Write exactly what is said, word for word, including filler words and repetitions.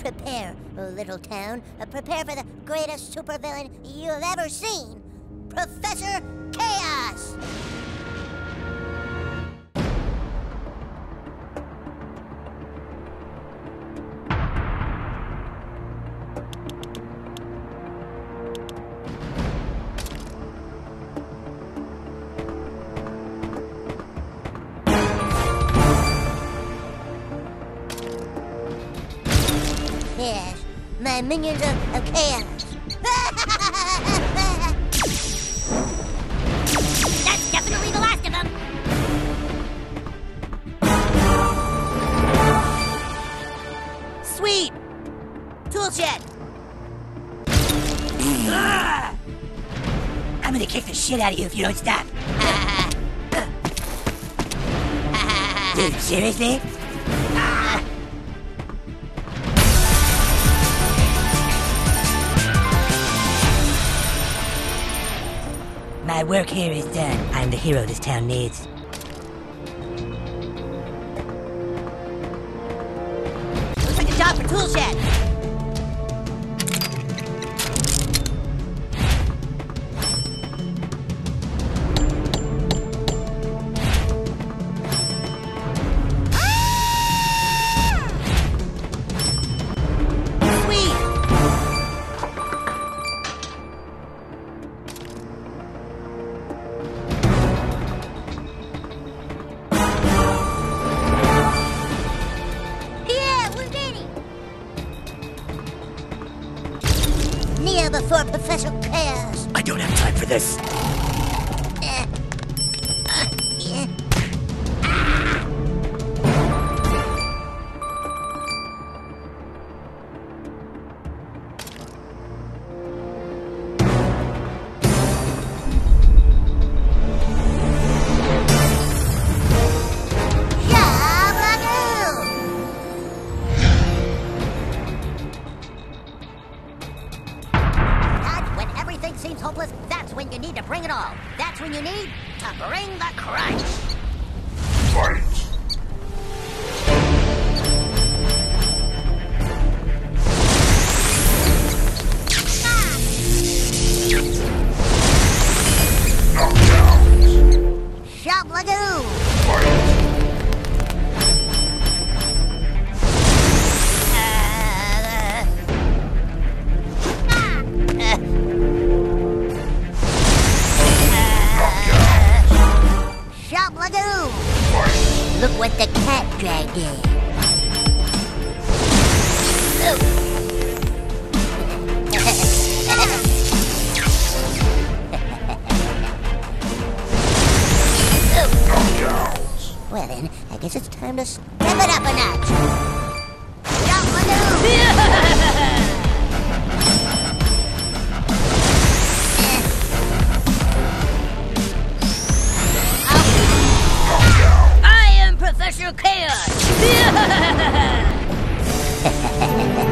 Prepare, little town. Uh, prepare for the greatest supervillain you've ever seen, Professor Chaos! Yes, my minions of, of chaos. That's definitely the last of them. Sweet! Tool shed! I'm gonna kick the shit out of you if you don't stop. Dude, seriously? My work here is done. I'm the hero this town needs. Looks like a job for Tool Shed. Before Professor Chaos. I don't have time for this. Uh, uh, yeah. Seems hopeless, that's when you need to bring it all. That's when you need to bring the crunch. Fight! Shop Lagoon! Fight! Look what the cat dragged in. Well then, I guess it's time to step it up a notch. Jump Professor Chaos!